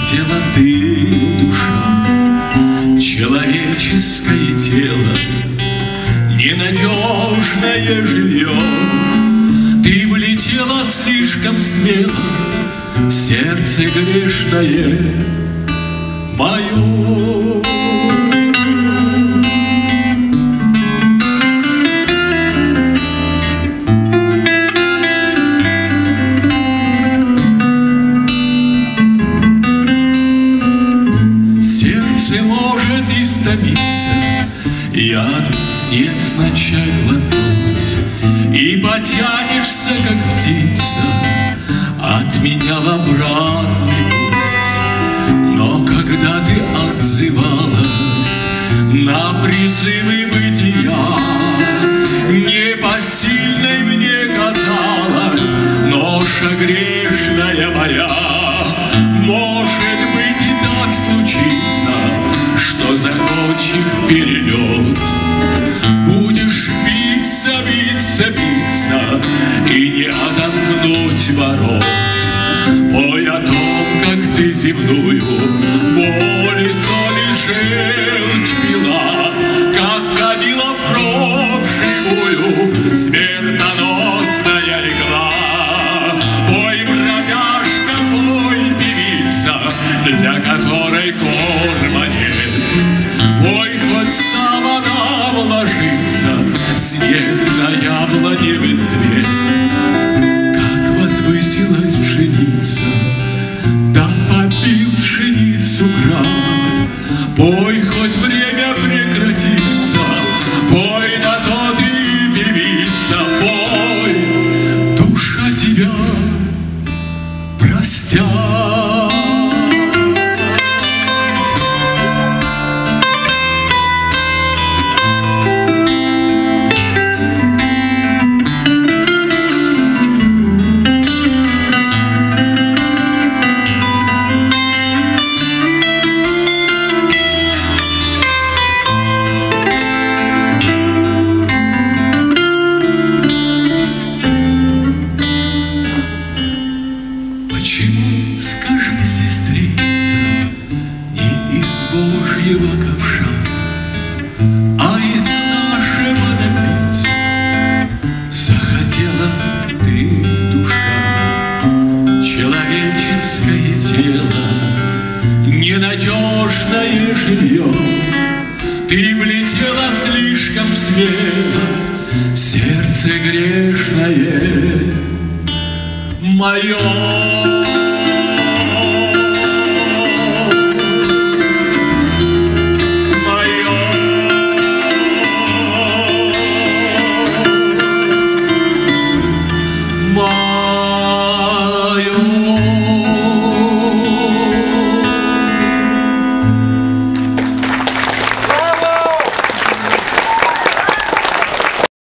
влетела ты, душа, человеческое тело, ненадежное жилье. Ты влетела слишком смело в сердце грешное мое. Сердце может истомиться, яду нет сначала тут, и потянешься, как птица, от меня в обратный путь. Но когда ты отзывалась на призывы бытия, непосильной мне казалась ноша грешная моя. Может быть и так случится, что, закончив перелет, будешь биться, биться, биться и не отомкнуть ворот. Пой о том, как ты земную боль, соль и желчь пила, как ходила в кровь живую смертоносная игла. Пой, бродяжка, пой, певица, для которой корма нет. Пой, хоть сама нам ложится снег на яблоне цвет. Как возвысилась пшеница, да побил пшеницу град. Пой, хоть время прекратится, пой, на то ты певица. Пой, душа тебя простят. Почему, скажи, сестрица, не из Божьего ковша, а из нашего напиться захотела ты, душа? Человеческое тело, ненадежное жилье, ты влетела слишком смело, сердце грешное мое.